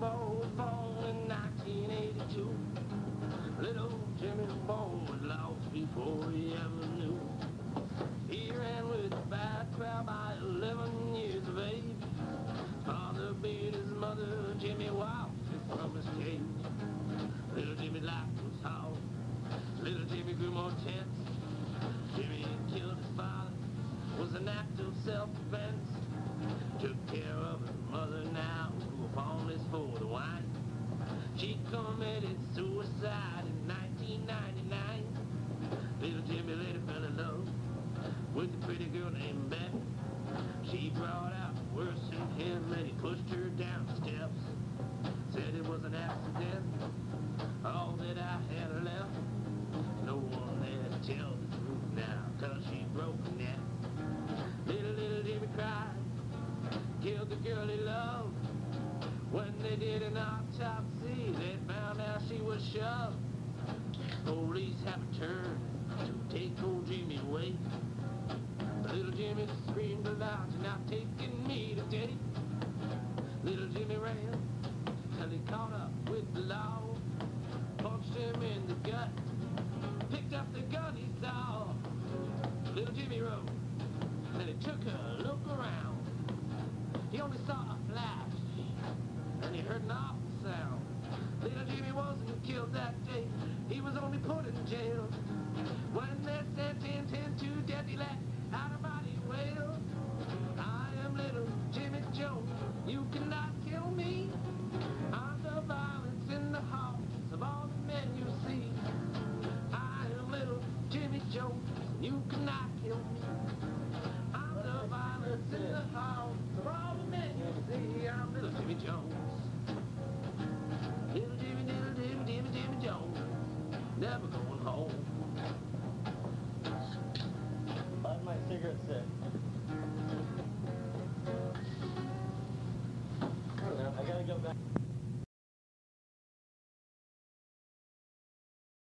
Boy was born in 1982. Little Jimmy Boy was lost before he ever knew. He ran with a bad crowd by 11 years of age. Father beat his mother, Jimmy walked from his cage. Little Jimmy life was hard. Little Jimmy grew more tense. Jimmy killed his father, was an act of self-defense. Took care of his mother now, who upon his fourth wife. She committed suicide in 1999. Little Jimmy later fell in love with a pretty girl named Beth. She brought out worse than him and he pushed her down the steps. Said it was an accident, all that I had left. No one there to tell the truth now, 'cause she broke her neck. Little Jimmy cried, killed the girl he loved. When they did an autopsy, they found out she was shoved. Police have a turn to take old Jimmy away. Little Jimmy screamed aloud, "You're not taking me today." Little Jimmy ran till he caught up with the law. Punched him in the gut, picked up the gun he saw. Little Jimmy rode, then he took a look around. He only saw a flash, and he heard an awful sound. Little Jimmy wasn't killed that day, he was only put in jail. When they sentenced him to death, he let out a mighty wail. I am little Jimmy Jones, you cannot kill me. I'm the violence in the hearts of all the men you see. I am little Jimmy Jones, you cannot kill me. I'm the violence in the hearts of all the men you see. I'm little Jimmy Jones. Little Jimmy Jones, never going home.